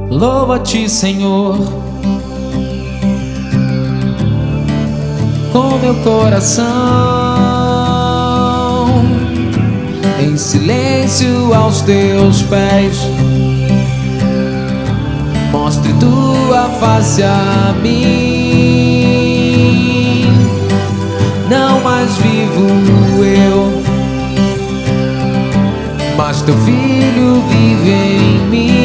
Louva-te, Senhor, com meu coração, em silêncio aos teus pés. Mostre tua face a mim. Não mais vivo eu, mas teu Filho vive em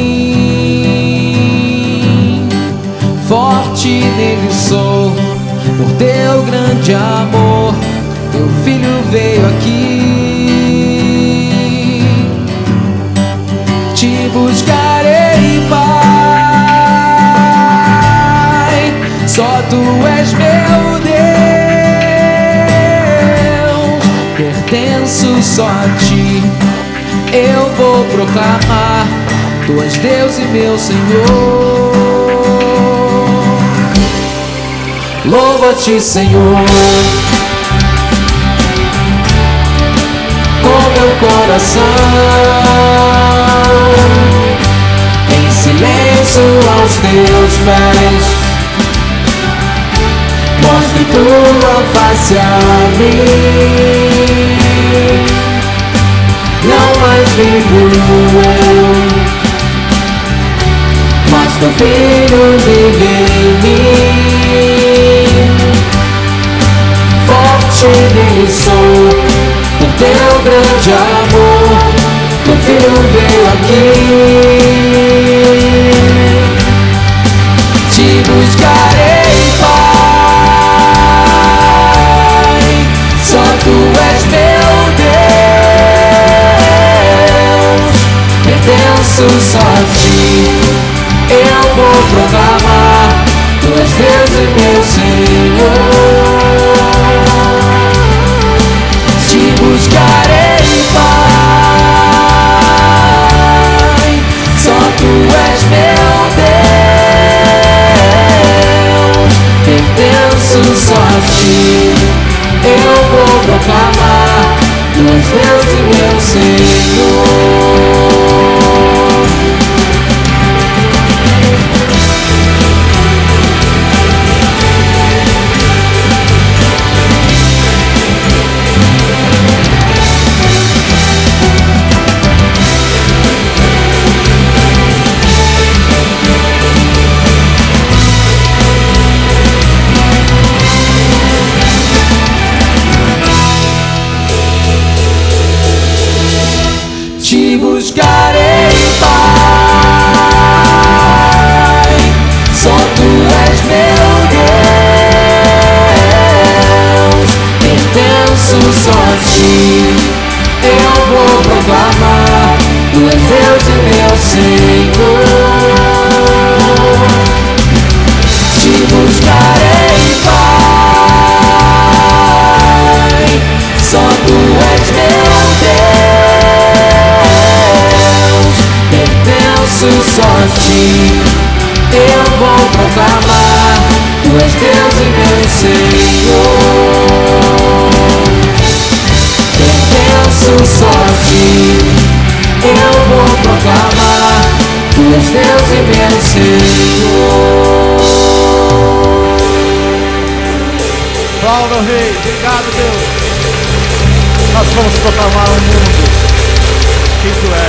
mim. Forte nele sou, por teu grande amor. Teu Filho veio aqui. Te buscarei, Pai, só tu és meu Deus. Pertenço só a ti. Eu vou proclamar: tu és Deus e meu Senhor. Louva-te, Senhor, com meu coração, em silêncio aos teus pés. Mostre tua face a mim. Não mais vivo eu, mas teu Filho vive em mim. Forte nele sou, por teu grande amor. Teu Filho veio aqui. Te buscarei, Pai, só tu és meu Deus. Pertenço só a ti. Eu vou proclamar: tu és Deus e meu Senhor. Te buscarei, Pai, só tu és meu Deus. Pertenço só a ti. Eu vou proclamar: tu és Deus e meu Senhor. Te buscarei, Pai, só tu és meu Deus. Pertenço só a ti. Eu vou proclamar: tu és Deus e meu Senhor. Te buscarei, Pai, só tu és meu Deus. Pertenço só a ti. Eu vou proclamar: tu és Deus e meu Senhor. Pertenço só a ti. Eu vou proclamar: tu és Deus e meu Senhor. Aplauda, Rei. Obrigado, Deus. Nós vamos proclamar ao mundo quem tu és.